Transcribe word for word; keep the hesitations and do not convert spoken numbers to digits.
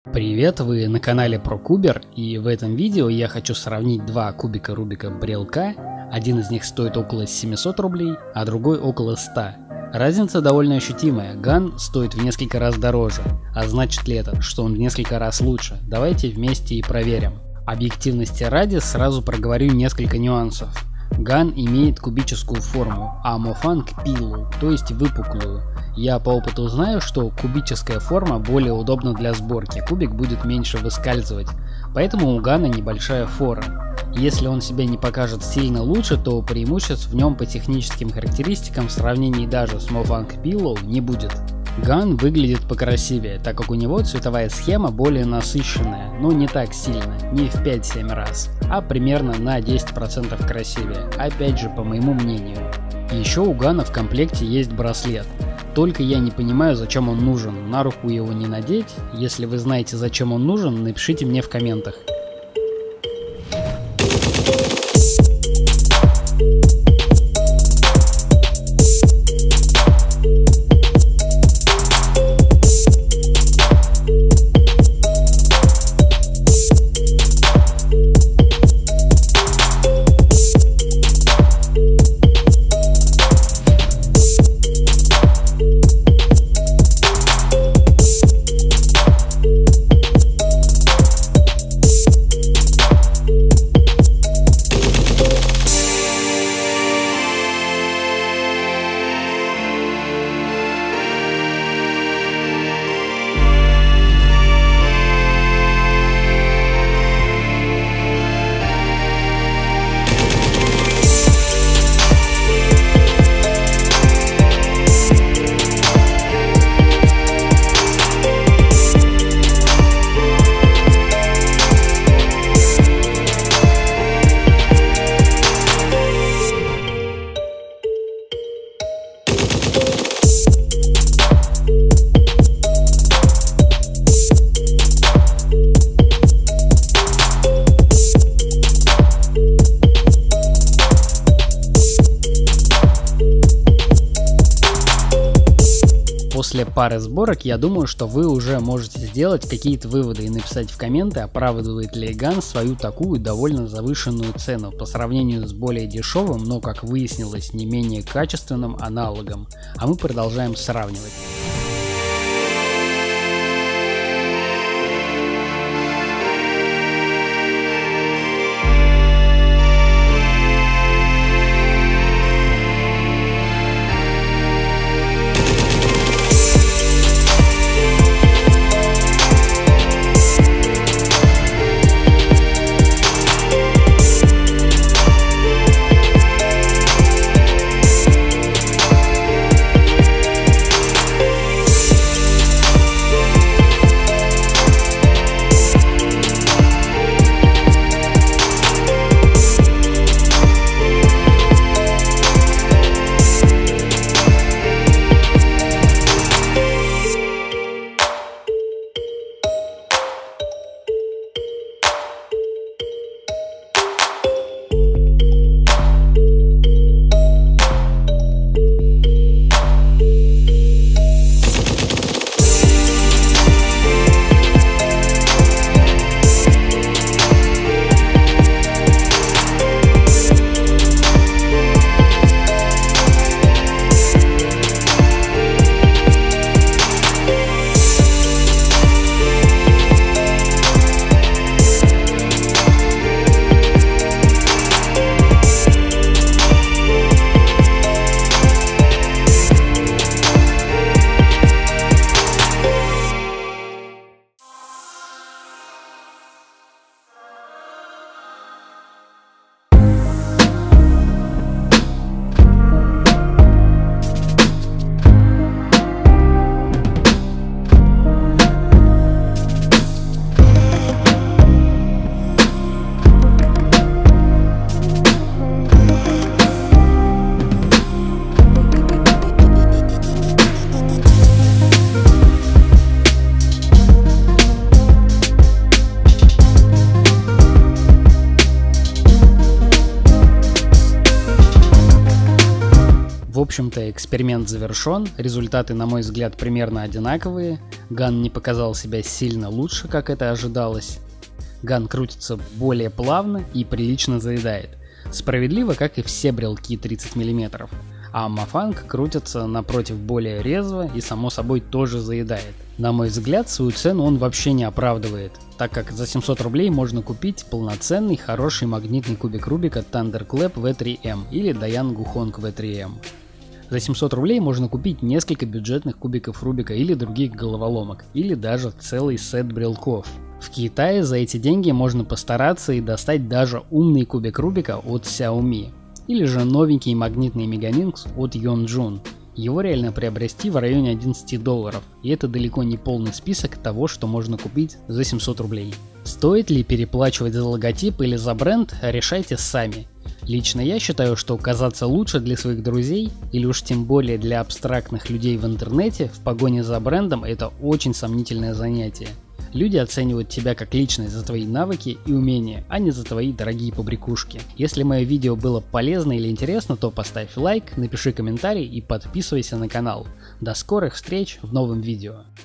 Привет, вы на канале ProCuber, и в этом видео я хочу сравнить два кубика Рубика Брелка. Один из них стоит около семисот рублей, а другой около ста. Разница довольно ощутимая, Ган стоит в несколько раз дороже. А значит ли это, что он в несколько раз лучше? Давайте вместе и проверим. Объективности ради сразу проговорю несколько нюансов. Ган имеет кубическую форму, а Mofank пилу, то есть выпуклую. Я по опыту знаю, что кубическая форма более удобна для сборки, кубик будет меньше выскальзывать, поэтому у Гана небольшая фора. Если он себя не покажет сильно лучше, то преимуществ в нем по техническим характеристикам в сравнении даже с Mofank Pillow не будет. Ган выглядит покрасивее, так как у него цветовая схема более насыщенная, но не так сильно, не в пять-семь раз, а примерно на десять процентов красивее, опять же по моему мнению. Еще у Гана в комплекте есть браслет. Только я не понимаю, зачем он нужен, на руку его не надеть. Если вы знаете, зачем он нужен, напишите мне в комментах. После пары сборок я думаю, что вы уже можете сделать какие-то выводы и написать в комменты, оправдывает ли Ган свою такую довольно завышенную цену по сравнению с более дешевым, но как выяснилось не менее качественным аналогом. А мы продолжаем сравнивать. общем-то, эксперимент завершен, результаты, на мой взгляд, примерно одинаковые. Ган не показал себя сильно лучше, как это ожидалось. Ган крутится более плавно и прилично заедает. Справедливо, как и все брелки тридцать миллиметров. А Mafang крутится напротив более резво и само собой тоже заедает. На мой взгляд, свою цену он вообще не оправдывает, так как за семьсот рублей можно купить полноценный хороший магнитный кубик Рубика Thunderclap ви три эм или Dayan Guhong ви три эм. За семьсот рублей можно купить несколько бюджетных кубиков Рубика или других головоломок, или даже целый сет брелков. В Китае за эти деньги можно постараться и достать даже умный кубик Рубика от Xiaomi, или же новенький магнитный Megaminx от Yonjun. Его реально приобрести в районе одиннадцати долларов, и это далеко не полный список того, что можно купить за семьсот рублей. Стоит ли переплачивать за логотип или за бренд, решайте сами. Лично я считаю, что казаться лучше для своих друзей, или уж тем более для абстрактных людей в интернете, в погоне за брендом — это очень сомнительное занятие. Люди оценивают тебя как личность за твои навыки и умения, а не за твои дорогие побрякушки. Если мое видео было полезно или интересно, то поставь лайк, напиши комментарий и подписывайся на канал. До скорых встреч в новом видео.